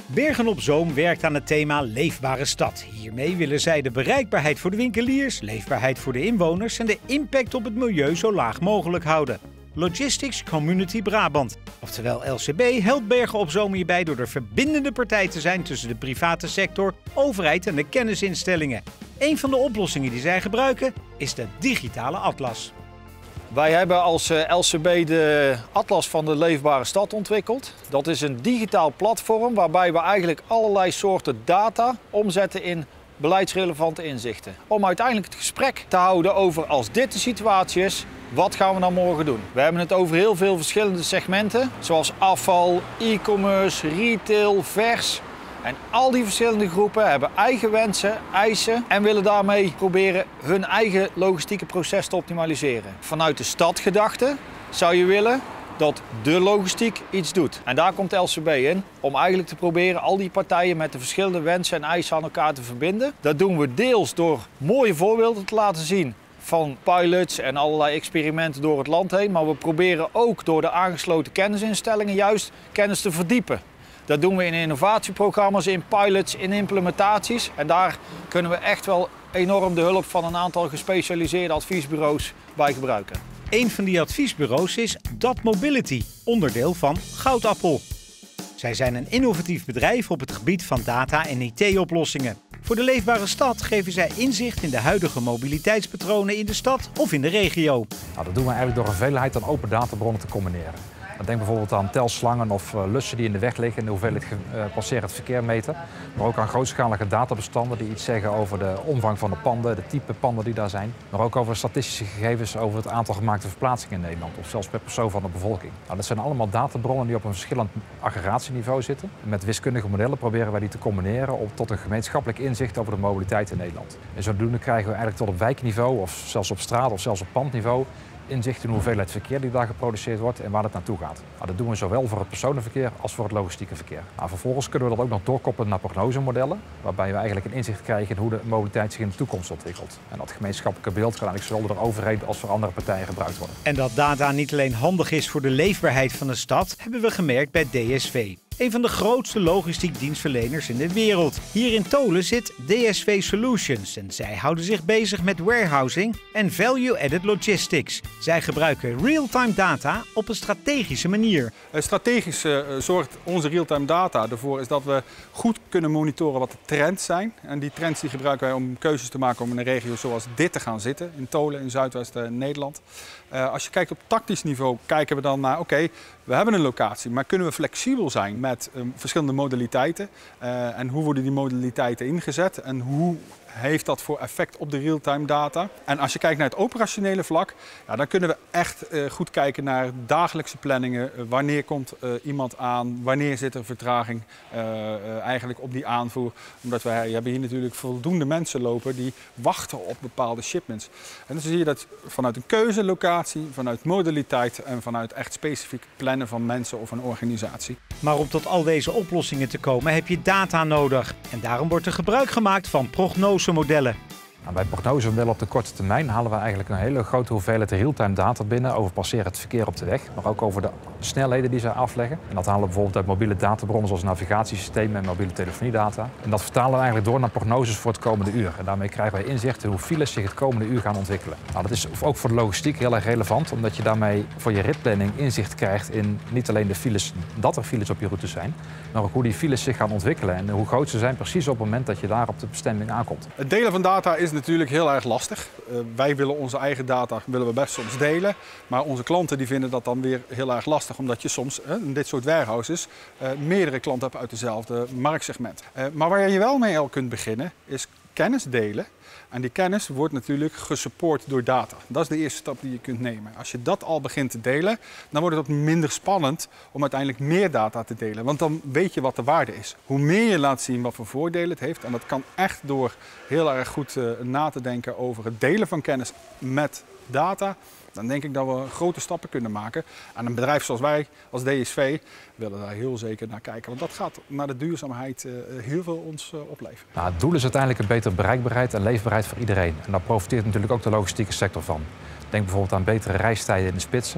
Bergen op Zoom werkt aan het thema Leefbare Stad. Hiermee willen zij de bereikbaarheid voor de winkeliers, leefbaarheid voor de inwoners en de impact op het milieu zo laag mogelijk houden. Logistics Community Brabant, oftewel LCB, helpt Bergen op Zoom hierbij door de verbindende partij te zijn tussen de private sector, overheid en de kennisinstellingen. Een van de oplossingen die zij gebruiken is de digitale atlas. Wij hebben als LCB de Atlas van de Leefbare Stad ontwikkeld. Dat is een digitaal platform waarbij we eigenlijk allerlei soorten data omzetten in beleidsrelevante inzichten. Om uiteindelijk het gesprek te houden over als dit de situatie is, wat gaan we dan morgen doen? We hebben het over heel veel verschillende segmenten, zoals afval, e-commerce, retail, vers. En al die verschillende groepen hebben eigen wensen, eisen en willen daarmee proberen hun eigen logistieke proces te optimaliseren. Vanuit de stadgedachte zou je willen dat de logistiek iets doet. En daar komt LCB in, om eigenlijk te proberen al die partijen met de verschillende wensen en eisen aan elkaar te verbinden. Dat doen we deels door mooie voorbeelden te laten zien van pilots en allerlei experimenten door het land heen. Maar we proberen ook door de aangesloten kennisinstellingen juist kennis te verdiepen. Dat doen we in innovatieprogramma's, in pilots, in implementaties. En daar kunnen we echt wel enorm de hulp van een aantal gespecialiseerde adviesbureaus bij gebruiken. Een van die adviesbureaus is Dat Mobility, onderdeel van Goudappel. Zij zijn een innovatief bedrijf op het gebied van data- en IT-oplossingen. Voor de Leefbare Stad geven zij inzicht in de huidige mobiliteitspatronen in de stad of in de regio. Nou, dat doen we eigenlijk door een veelheid aan open databronnen te combineren. Denk bijvoorbeeld aan telslangen of lussen die in de weg liggen en de hoeveelheid passerend verkeer meten. Maar ook aan grootschalige databestanden die iets zeggen over de omvang van de panden, de type panden die daar zijn. Maar ook over statistische gegevens over het aantal gemaakte verplaatsingen in Nederland of zelfs per persoon van de bevolking. Nou, dat zijn allemaal databronnen die op een verschillend aggregatieniveau zitten. En met wiskundige modellen proberen wij die te combineren tot een gemeenschappelijk inzicht over de mobiliteit in Nederland. En zodoende krijgen we eigenlijk tot op wijkniveau of zelfs op straat of zelfs op pandniveau inzicht in de hoeveelheid verkeer die daar geproduceerd wordt en waar het naartoe gaat. Nou, dat doen we zowel voor het personenverkeer als voor het logistieke verkeer. Nou, vervolgens kunnen we dat ook nog doorkoppelen naar prognosemodellen, waarbij we eigenlijk een inzicht krijgen in hoe de mobiliteit zich in de toekomst ontwikkelt. En dat gemeenschappelijke beeld kan eigenlijk zowel door de overheid als voor andere partijen gebruikt worden. En dat data niet alleen handig is voor de leefbaarheid van de stad, hebben we gemerkt bij DSV. Een van de grootste logistiek dienstverleners in de wereld. Hier in Tholen zit DSV Solutions en zij houden zich bezig met warehousing en value-added logistics. Zij gebruiken real-time data op een strategische manier. Strategisch zorgt onze real-time data ervoor is dat we goed kunnen monitoren wat de trends zijn. En die trends die gebruiken wij om keuzes te maken om in een regio zoals dit te gaan zitten, in Tholen in Zuidwest-Nederland. Als je kijkt op tactisch niveau, kijken we dan naar, oké, we hebben een locatie, maar kunnen we flexibel zijn met verschillende modaliteiten? En hoe worden die modaliteiten ingezet? En hoe heeft dat voor effect op de real-time data? En als je kijkt naar het operationele vlak, ja, dan kunnen we echt goed kijken naar dagelijkse planningen. Wanneer komt iemand aan? Wanneer zit er vertraging eigenlijk op die aanvoer? Omdat wij hebben hier natuurlijk voldoende mensen lopen die wachten op bepaalde shipments. En dan zie je dat vanuit een keuzelocatie, vanuit modaliteit en vanuit echt specifiek plannen van mensen of een organisatie. Maar om tot al deze oplossingen te komen heb je data nodig. En daarom wordt er gebruik gemaakt van prognosemodellen. Bij prognosemodellen op de korte termijn halen we eigenlijk een hele grote hoeveelheid real-time data binnen over passerend verkeer op de weg, maar ook over de snelheden die zij afleggen. En dat halen we bijvoorbeeld uit mobiele databronnen zoals navigatiesystemen en mobiele telefoniedata. En dat vertalen we eigenlijk door naar prognoses voor het komende uur. En daarmee krijgen wij inzicht in hoe files zich het komende uur gaan ontwikkelen. Nou, dat is ook voor de logistiek heel erg relevant, omdat je daarmee voor je ritplanning inzicht krijgt in niet alleen de files, dat er files op je route zijn, maar ook hoe die files zich gaan ontwikkelen en hoe groot ze zijn precies op het moment dat je daar op de bestemming aankomt. Het delen van data is natuurlijk heel erg lastig. Wij willen onze eigen data best soms delen, maar onze klanten die vinden dat dan weer heel erg lastig, omdat je soms in dit soort warehouses meerdere klanten hebt uit dezelfde marktsegment. Maar waar je wel mee al kunt beginnen is kennis delen. En die kennis wordt natuurlijk gesupport door data. Dat is de eerste stap die je kunt nemen. Als je dat al begint te delen, dan wordt het wat minder spannend om uiteindelijk meer data te delen. Want dan weet je wat de waarde is. Hoe meer je laat zien wat voor voordelen het heeft, en dat kan echt door heel erg goed na te denken over het delen van kennis met data, dan denk ik dat we grote stappen kunnen maken. En een bedrijf zoals wij, als DSV, willen daar heel zeker naar kijken. Want dat gaat naar de duurzaamheid heel veel ons opleveren. Nou, het doel is uiteindelijk een betere bereikbaarheid en leefbaarheid voor iedereen. En daar profiteert natuurlijk ook de logistieke sector van. Denk bijvoorbeeld aan betere reistijden in de spitsen.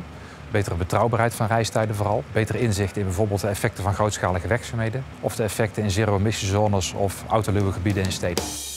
Betere betrouwbaarheid van reistijden vooral. Beter inzicht in bijvoorbeeld de effecten van grootschalige werkzaamheden. Of de effecten in zero-emissiezones of autoluwe gebieden in steden.